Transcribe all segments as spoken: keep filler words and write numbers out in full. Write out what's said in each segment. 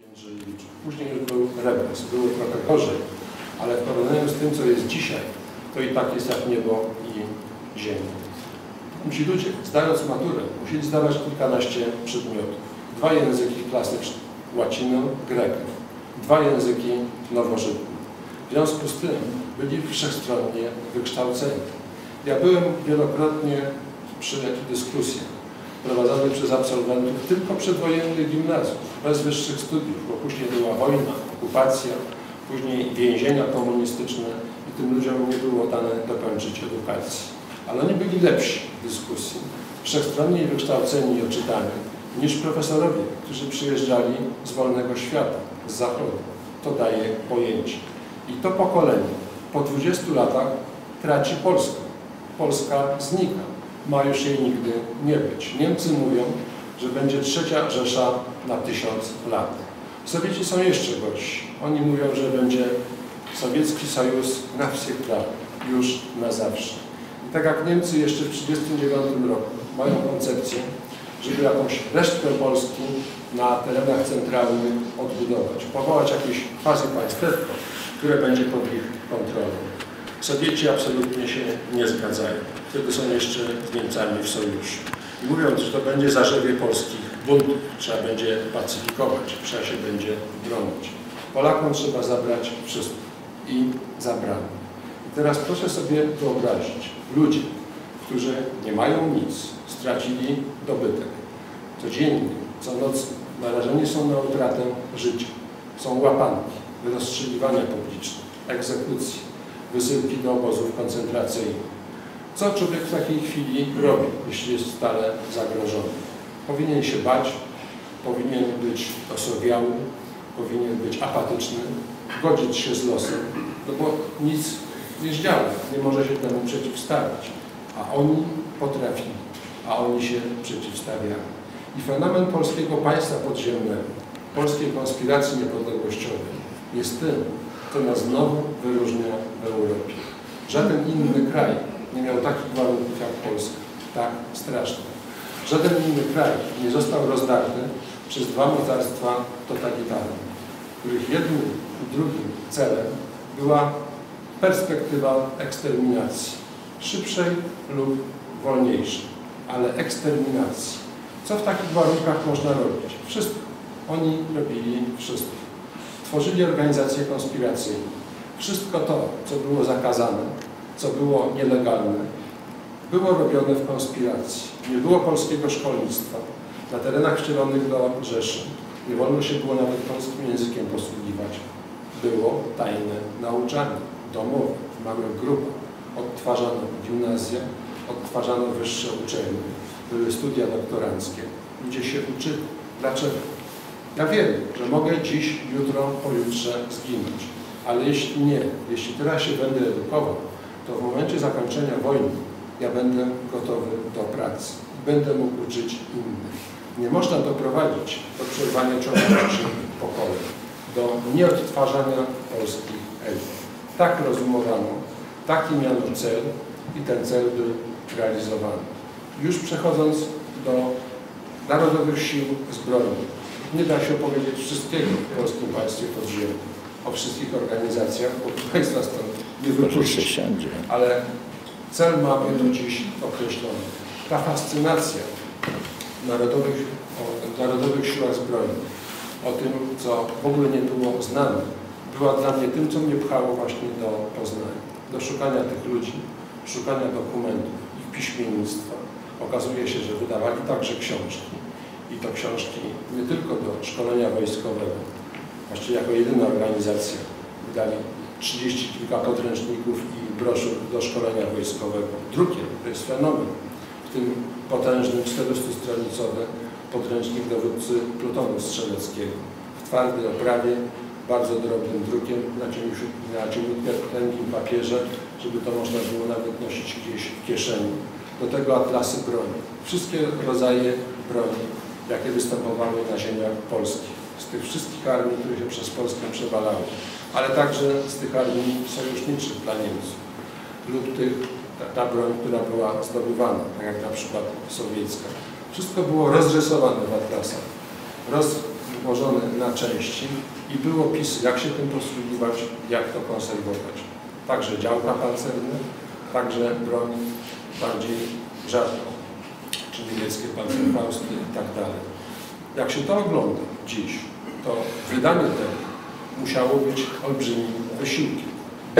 Jędrzejewicza. Później już był Rebels, było trochę gorzej, ale w porównaniu z tym, co jest dzisiaj, to i tak jest jak niebo i ziemia. Ci ludzie, zdając maturę, musieli zdawać kilkanaście przedmiotów. Dwa języki klasyczne, łacinę, grekę. Dwa języki nowożytne. W związku z tym byli wszechstronnie wykształceni. Ja byłem wielokrotnie przy dyskusjach prowadzonych przez absolwentów tylko przedwojennych gimnazjów, bez wyższych studiów, bo później była wojna, okupacja, później więzienia komunistyczne i tym ludziom nie było dane dokończyć edukacji. Ale oni byli lepsi w dyskusji, wszechstronnie wykształceni i oczytani niż profesorowie, którzy przyjeżdżali z wolnego świata, z zachodu. To daje pojęcie. I to pokolenie po dwudziestu latach traci Polskę. Polska znika. Ma już jej nigdy nie być. Niemcy mówią, że będzie trzecia Rzesza na tysiąc lat. Sowieci są jeszcze gorsi. Oni mówią, że będzie sowiecki sojusz na wsiekla, już na zawsze. I tak jak Niemcy jeszcze w tysiąc dziewięćset trzydziestym dziewiątym roku mają koncepcję, żeby jakąś resztkę Polski na terenach centralnych odbudować, powołać jakieś quasi-państewko, które będzie pod ich kontrolą. Sowieci absolutnie się nie zgadzają. Wtedy są jeszcze z Niemcami w sojuszu. I mówią, że to będzie zarzewie polskich buntów. Trzeba będzie pacyfikować, trzeba się będzie bronić. Polakom trzeba zabrać wszystko. I zabrano. I teraz proszę sobie wyobrazić, ludzie, którzy nie mają nic, stracili dobytek. Codziennie, co noc narażeni są na utratę życia. Są łapanki, rozstrzeliwania publiczne, egzekucje, wysyłki do obozów koncentracyjnych. Co człowiek w takiej chwili robi, jeśli jest stale zagrożony? Powinien się bać, powinien być osowiały, powinien być apatyczny, godzić się z losem, no bo nic nie zdziała, nie może się temu przeciwstawić. A oni potrafili, a oni się przeciwstawiali. I fenomen polskiego państwa podziemnego, polskiej konspiracji niepodległościowej jest tym, co nas znowu wyróżnia w Europie. Żaden inny kraj nie miał takich warunków jak Polska, tak strasznych. Żaden inny kraj nie został rozdarty przez dwa mocarstwa totalitarne, których jednym i drugim celem była perspektywa eksterminacji, szybszej lub wolniejszej, ale eksterminacji. Co w takich warunkach można robić? Wszystko. Oni robili wszystko. Tworzyli organizacje konspiracyjne. Wszystko to, co było zakazane, co było nielegalne, było robione w konspiracji. Nie było polskiego szkolnictwa. Na terenach wcielonych do Rzeszy nie wolno się było nawet polskim językiem posługiwać. Było tajne nauczanie, domowe, w małych grupach. Odtwarzano gimnazja, odtwarzano wyższe uczelnie. Były studia doktoranckie. Ludzie się uczyli. Dlaczego? Ja wiem, że mogę dziś, jutro, pojutrze zginąć. Ale jeśli nie, jeśli teraz się będę edukował, to w momencie zakończenia wojny ja będę gotowy do pracy. Będę mógł uczyć innych. Nie można doprowadzić do przerwania ciągłości pokoleń, do nieodtwarzania polskich elit. Tak rozumowano, taki miano cel i ten cel był realizowany. Już przechodząc do Narodowych Sił Zbrojnych, nie da się opowiedzieć wszystkiego w polskim państwie podziemnym, o wszystkich organizacjach, bo państwa stąd nie wypuści. Ale cel mamy do dziś określony. Ta fascynacja narodowych, o Narodowych Siłach Zbrojnych, o tym, co w ogóle nie było znane, była dla mnie tym, co mnie pchało właśnie do Poznania. Do szukania tych ludzi, szukania dokumentów, ich piśmiennictwa. Okazuje się, że wydawali także książki. I to książki nie tylko do szkolenia wojskowego. Właściwie jako jedyna organizacja wydali trzydzieści kilka podręczników i broszur do szkolenia wojskowego. Drukiem, to jest fenomen. W tym potężnym czterystustronicowy podręcznik dowódcy plutonu strzeleckiego. W twardej oprawie, bardzo drobnym drukiem, na cieniutkim papierze, żeby to można było nawet nosić gdzieś w kieszeni. Do tego atlasy broni. Wszystkie rodzaje broni, jakie występowały na ziemiach polskich. Z tych wszystkich armii, które się przez Polskę przewalały, ale także z tych armii sojuszniczych dla Niemców lub tych, ta, ta broń, która była zdobywana, tak jak na przykład sowiecka. Wszystko było rozrysowane w atlasach, roz, ułożone na części i był opis, jak się tym posługiwać, jak to konserwować. Także działka pancerne, także broń bardziej rzadką, czy niemieckie panzerfausty i tak dalej. Jak się to ogląda dziś, to wydanie tego musiało być olbrzymim wysiłkiem.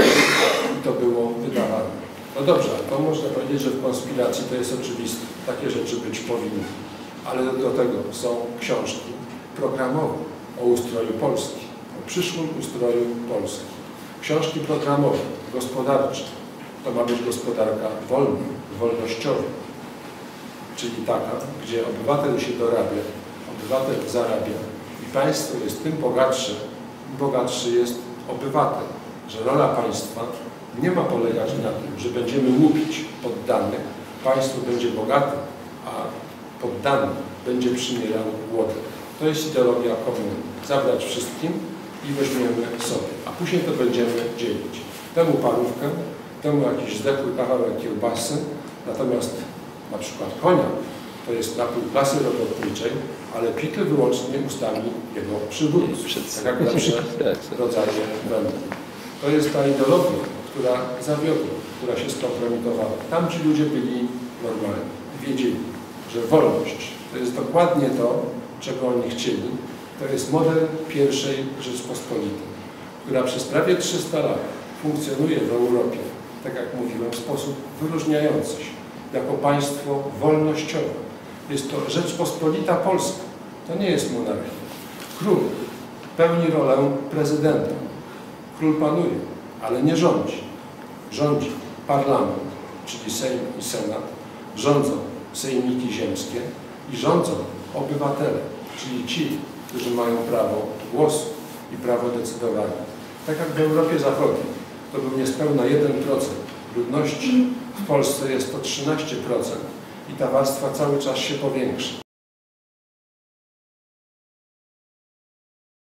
I to było wydawane. No dobrze, to można powiedzieć, że w konspiracji to jest oczywiste. Takie rzeczy być powinny. Ale do tego są książki programowe o ustroju Polski, o przyszłym ustroju Polski. Książki programowe, gospodarcze. To ma być gospodarka wolna, wolnościowa. Czyli taka, gdzie obywatel się dorabia, obywatel zarabia i państwo jest tym bogatsze, im bogatszy jest obywatel. Że rola państwa nie ma polegać na tym, że będziemy łupić poddanych, państwo będzie bogate, a poddany będzie przymierał głodem. To jest ideologia komuny. Zabrać wszystkim i weźmiemy sobie, a później to będziemy dzielić. Temu parówkę, temu jakiś zdechły kawałek kiełbasy, natomiast na przykład konia to jest napój klasy robotniczej, ale pity wyłącznie ustami jego przywódców, tak jak lepsze rodzaje wędrów. To jest ta ideologia, która zawiodła, która się skompromitowała. Tam ci ludzie byli normalni, wiedzieli, że wolność to jest dokładnie to, czego oni chcieli. To jest model pierwszej Rzeczpospolitej, która przez prawie trzysta lat funkcjonuje w Europie, tak jak mówiłem, w sposób wyróżniający się, jako państwo wolnościowe. Jest to Rzeczpospolita Polska, to nie jest monarchia. Król pełni rolę prezydenta. Król panuje, ale nie rządzi. Rządzi parlament, czyli Sejm i Senat, rządzą sejmiki ziemskie i rządzą obywatele, czyli ci, którzy mają prawo głosu i prawo decydowania. Tak jak w Europie Zachodniej, to był niespełna jeden procent ludności, w Polsce jest to trzynaście procent i ta warstwa cały czas się powiększa.